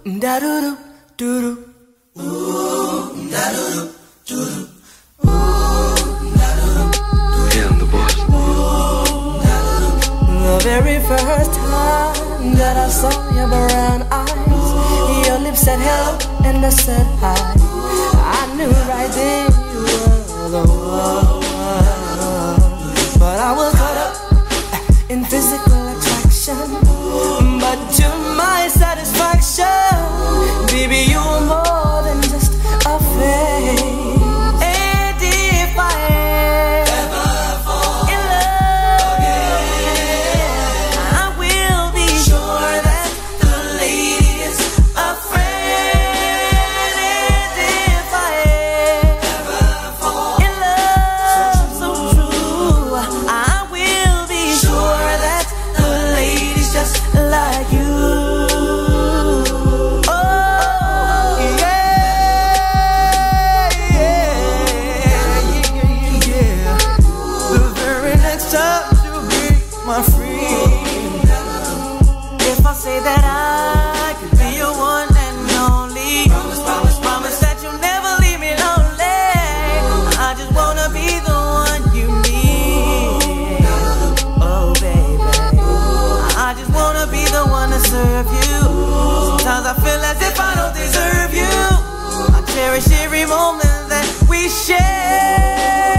da do do do do. Ooh, da do do do do. Yeah, I'm the boss. The very first time that I saw your brown eyes, your lips said hello and I said hi. I knew right then you were the one. But I was caught up in physical attraction, but to my satisfaction, baby, you were more than just a face. And if I ever fall in love again, I will be sure that the lady is a friend. And if I ever fall in love so true, I will be sure that the lady's just like you. My friend, if I say that I could be your one and only, promise that you'll never leave me lonely. I just wanna be the one you need. Oh baby, I just wanna be the one to serve you. Sometimes I feel as if I don't deserve you. I cherish every moment that we share.